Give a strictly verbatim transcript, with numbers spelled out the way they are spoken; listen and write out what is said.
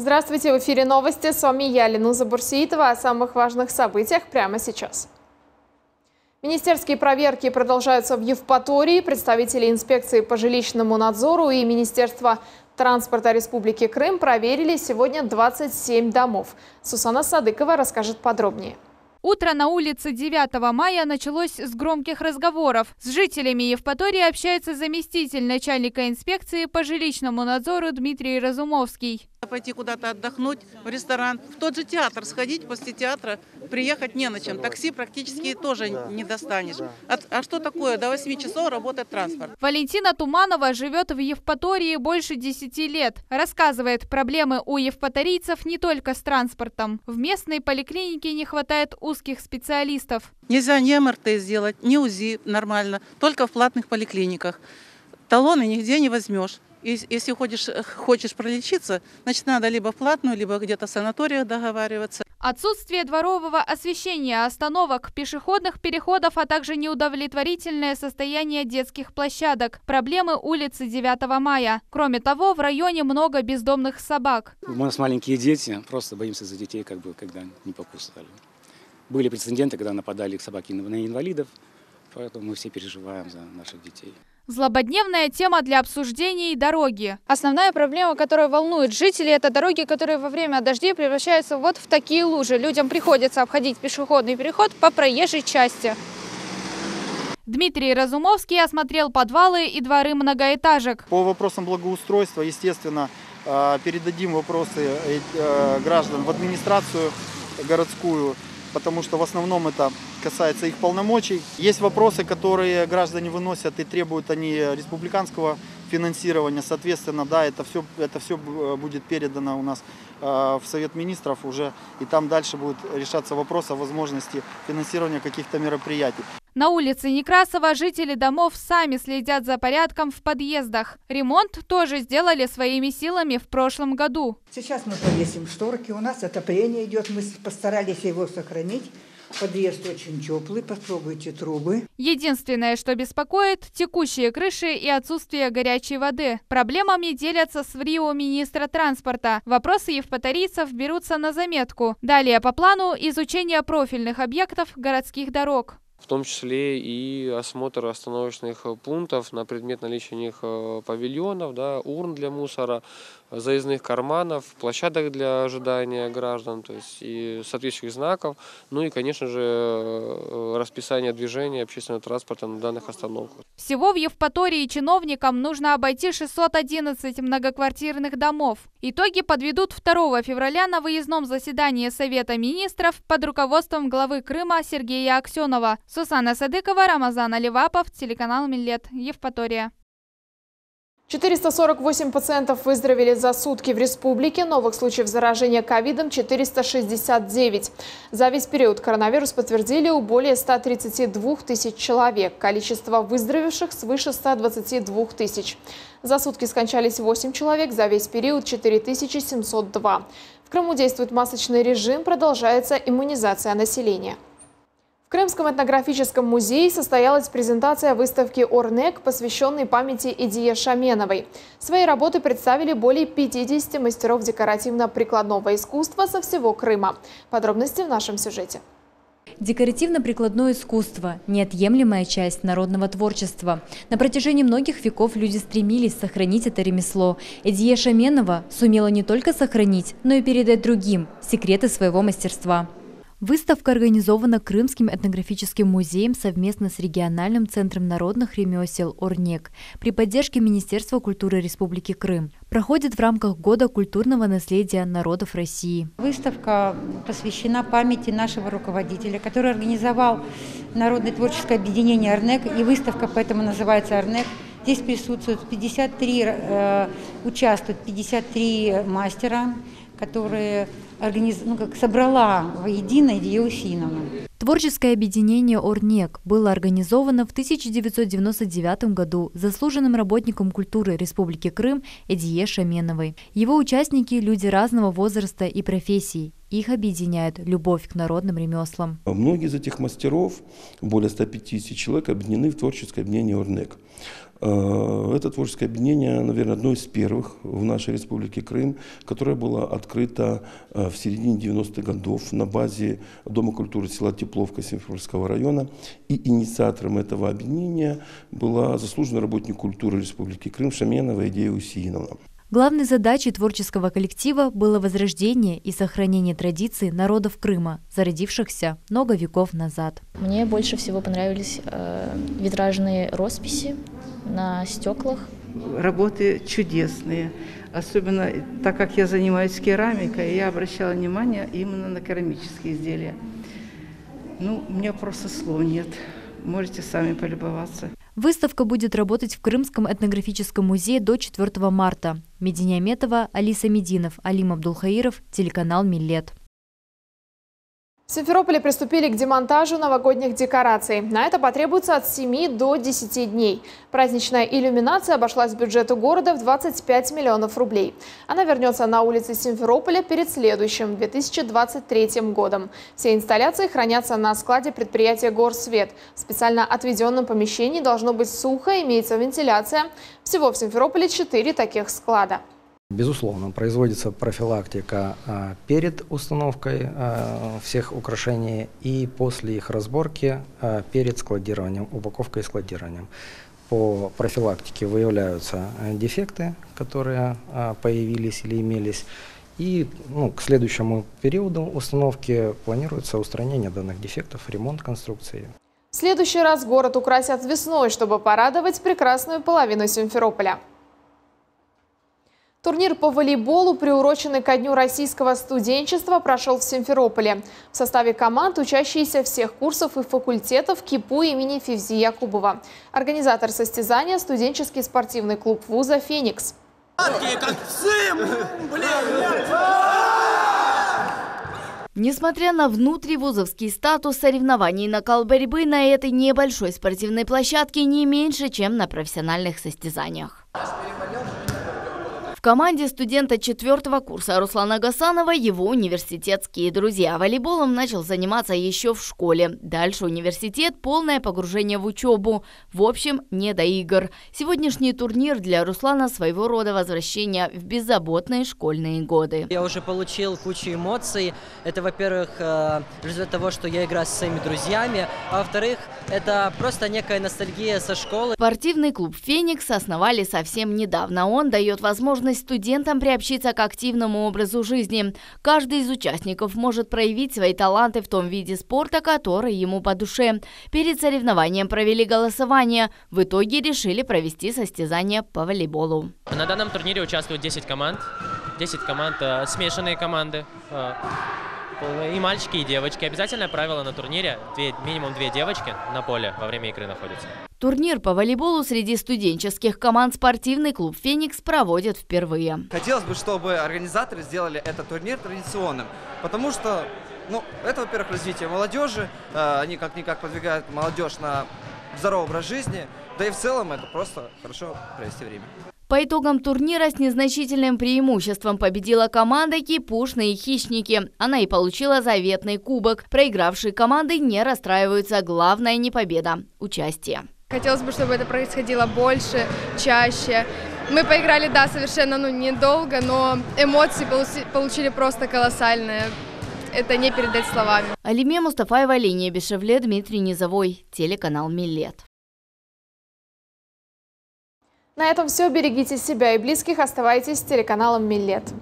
Здравствуйте, в эфире новости. С вами я, Ленуза Бурсиитова. О самых важных событиях прямо сейчас. Министерские проверки продолжаются в Евпатории. Представители инспекции по жилищному надзору и Министерства транспорта Республики Крым проверили сегодня двадцать семь домов. Сусана Садыкова расскажет подробнее. Утро на улице девятого мая началось с громких разговоров. С жителями Евпатории общается заместитель начальника инспекции по жилищному надзору Дмитрий Разумовский. Пойти куда-то отдохнуть, в ресторан, в тот же театр сходить, после театра приехать не на чем. Такси практически тоже не достанешь. А, а что такое? До восьми часов работает транспорт. Валентина Туманова живет в Евпатории больше десяти лет. Рассказывает, проблемы у евпаторийцев не только с транспортом. В местной поликлинике не хватает узких специалистов. Нельзя ни эм эр тэ сделать, ни УЗИ нормально, только в платных поликлиниках. Талоны нигде не возьмешь. Если хочешь, хочешь пролечиться, значит, надо либо в платную, либо где-то в санаториях договариваться. Отсутствие дворового освещения, остановок, пешеходных переходов, а также неудовлетворительное состояние детских площадок. Проблемы улицы девятого мая. Кроме того, в районе много бездомных собак. У нас маленькие дети, просто боимся за детей, как бы, когда не покусали. Были прецеденты, когда нападали собаки на инвалидов, поэтому мы все переживаем за наших детей. Злободневная тема для обсуждений – дороги. Основная проблема, которая волнует жителей, это дороги, которые во время дождей превращаются вот в такие лужи. Людям приходится обходить пешеходный переход по проезжей части. Дмитрий Разумовский осмотрел подвалы и дворы многоэтажек. По вопросам благоустройства, естественно, передадим вопросы граждан в администрацию городскую, потому что в основном это касается их полномочий. Есть вопросы, которые граждане выносят и требуют они республиканского финансирования. Соответственно, да, это все, это все будет передано у нас в Совет министров уже, и там дальше будет решаться вопрос о возможности финансирования каких-то мероприятий. На улице Некрасова жители домов сами следят за порядком в подъездах. Ремонт тоже сделали своими силами в прошлом году. Сейчас мы повесим шторки, у нас отопление идет, мы постарались его сохранить. Подъезд очень теплый, попробуйте трубы. Единственное, что беспокоит – текущие крыши и отсутствие горячей воды. Проблемами делятся с ВРИО министра транспорта. Вопросы евпаторийцев берутся на заметку. Далее по плану изучение профильных объектов городских дорог. В том числе и осмотр остановочных пунктов на предмет наличия у них павильонов, да, урн для мусора, заездных карманов, площадок для ожидания граждан, то есть и соответствующих знаков, ну и, конечно же, расписание движения общественного транспорта на данных остановках. Всего в Евпатории чиновникам нужно обойти шестьсот одиннадцать многоквартирных домов. Итоги подведут второго февраля на выездном заседании Совета министров под руководством главы Крыма Сергея Аксенова. Сусана Садыкова, Рамазан Аливапов, телеканал Миллет, Евпатория. четыреста сорок восемь пациентов выздоровели за сутки в республике. Новых случаев заражения ковидом четыреста шестьдесят девять. За весь период коронавирус подтвердили у более ста тридцати двух тысяч человек. Количество выздоровевших свыше ста двадцати двух тысяч. За сутки скончались восемь человек, за весь период четыре тысячи семьсот два. В Крыму действует масочный режим, продолжается иммунизация населения. В Крымском этнографическом музее состоялась презентация выставки «Орнек», посвященной памяти Эдие Шаменовой. Свои работы представили более пятидесяти мастеров декоративно-прикладного искусства со всего Крыма. Подробности в нашем сюжете. Декоративно-прикладное искусство – неотъемлемая часть народного творчества. На протяжении многих веков люди стремились сохранить это ремесло. Эдие Шаменова сумела не только сохранить, но и передать другим секреты своего мастерства. Выставка организована Крымским этнографическим музеем совместно с региональным центром народных ремесел «Орнек» при поддержке Министерства культуры Республики Крым. Проходит в рамках Года культурного наследия народов России. Выставка посвящена памяти нашего руководителя, который организовал Народное творческое объединение «Орнек», и выставка поэтому называется «Орнек». Здесь присутствуют пятьдесят три, э, участвуют пятьдесят три мастера, которые организ... ну, как собрала воедино Эдия Усиновна. Творческое объединение «Орнек» было организовано в тысяча девятьсот девяносто девятом году заслуженным работником культуры Республики Крым Эдие Шаменовой. Его участники – люди разного возраста и профессий. Их объединяет любовь к народным ремеслам. Многие из этих мастеров, более ста пятидесяти человек, объединены в творческое объединение «Орнек». Это творческое объединение, наверное, одно из первых в нашей республике Крым, которое было открыто в середине девяностых годов на базе Дома культуры села Тепловка Симферопольского района. И инициатором этого объединения была заслуженный работник культуры Республики Крым Шаменова Идея Усииновна. Главной задачей творческого коллектива было возрождение и сохранение традиций народов Крыма, зародившихся много веков назад. Мне больше всего понравились э, витражные росписи на стеклах. Работы чудесные. Особенно так как я занимаюсь керамикой, я обращала внимание именно на керамические изделия. Ну, у меня просто слов нет. Можете сами полюбоваться. Выставка будет работать в Крымском этнографическом музее до четвёртого марта. Мединия Аметова, Алиса Мединов, Алим Абдулхаиров, телеканал «Миллет». В Симферополе приступили к демонтажу новогодних декораций. На это потребуется от семи до десяти дней. Праздничная иллюминация обошлась бюджету города в двадцать пять миллионов рублей. Она вернется на улицы Симферополя перед следующим, две тысячи двадцать третьим годом. Все инсталляции хранятся на складе предприятия «Горсвет». В специально отведенном помещении должно быть сухо, имеется вентиляция. Всего в Симферополе четыре таких склада. Безусловно, производится профилактика а, перед установкой а, всех украшений и после их разборки а, перед складированием, упаковкой и складированием. По профилактике выявляются а, дефекты, которые а, появились или имелись, и ну, к следующему периоду установки планируется устранение данных дефектов, ремонт конструкции. В следующий раз город украсят весной, чтобы порадовать прекрасную половину Симферополя. Турнир по волейболу, приуроченный ко Дню российского студенчества, прошел в Симферополе. В составе команд учащиеся всех курсов и факультетов КИПУ имени Февзи Якубова. Организатор состязания – студенческий спортивный клуб вуза «Феникс». Несмотря на внутривузовский статус, соревнований накал борьбы на этой небольшой спортивной площадке не меньше, чем на профессиональных состязаниях. В команде студента четвертого курса Руслана Гасанова его университетские друзья. Волейболом начал заниматься еще в школе. Дальше университет, полное погружение в учебу. В общем, не до игр. Сегодняшний турнир для Руслана своего рода возвращение в беззаботные школьные годы. Я уже получил кучу эмоций. Это, во-первых, результат того, что я играю со своими друзьями. А во-вторых, это просто некая ностальгия со школы. Спортивный клуб «Феникс» основали совсем недавно. Он дает возможность студентам приобщиться к активному образу жизни. Каждый из участников может проявить свои таланты в том виде спорта, который ему по душе. Перед соревнованием провели голосование. В итоге решили провести состязание по волейболу. На данном турнире участвуют десять команд. десять команд, э, смешанные команды. Э, и мальчики, и девочки. Обязательное правило на турнире – две, минимум две девочки на поле во время игры находятся. Турнир по волейболу среди студенческих команд спортивный клуб «Феникс» проводит впервые. Хотелось бы, чтобы организаторы сделали этот турнир традиционным, потому что, ну, это, во-первых, развитие молодежи, э, они как-никак продвигают молодежь на здоровый образ жизни, да и в целом это просто хорошо провести время. По итогам турнира с незначительным преимуществом победила команда «Кипушные хищники». Она и получила заветный кубок. Проигравшие команды не расстраиваются. Главное не победа, участие. Хотелось бы, чтобы это происходило больше, чаще. Мы поиграли, да, совершенно ну, недолго, но эмоции получили просто колоссальные. Это не передать словами. Алиме Мустафаева, Линия Бешевле, Дмитрий Низовой, телеканал «Миллет». На этом все. Берегите себя и близких. Оставайтесь с телеканалом «Миллет».